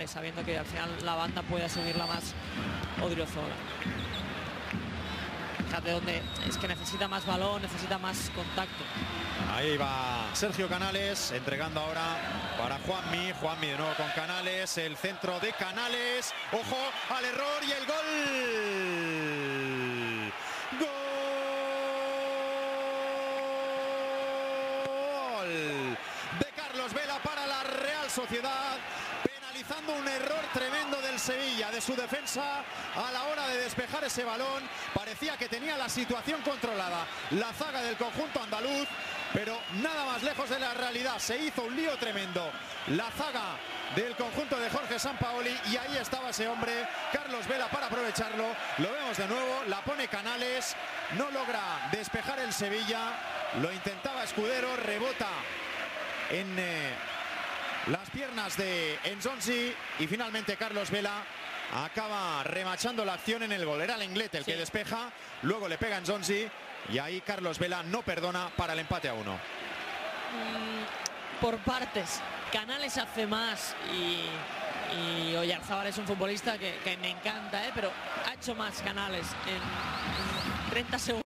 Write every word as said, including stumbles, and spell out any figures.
Canales, sabiendo que al final la banda puede asumirla más Odriozola. Fíjate dónde es que necesita más balón, necesita más contacto. Ahí va Sergio Canales, entregando ahora para Juanmi. Juanmi de nuevo con Canales, el centro de Canales. Ojo al error y el gol. Gol de Carlos Vela para la Real Sociedad, penalizando un error tremendo del Sevilla, de su defensa a la hora de despejar ese balón. Parecía que tenía la situación controlada la zaga del conjunto andaluz, pero nada más lejos de la realidad. Se hizo un lío tremendo la zaga del conjunto de Jorge Sampaoli y ahí estaba ese hombre, Carlos Vela, para aprovecharlo. Lo vemos de nuevo, la pone Canales, no logra despejar el Sevilla, lo intentaba Escudero, rebota en eh, las piernas de Enzonzi y finalmente Carlos Vela acaba remachando la acción en el gol. Era Lenglet el sí. que despeja, luego le pega Enzonzi y ahí Carlos Vela no perdona para el empate a uno. Mm, por partes, Canales hace más y, y Oyarzábal es un futbolista que, que me encanta, ¿eh? Pero ha hecho más Canales en treinta segundos.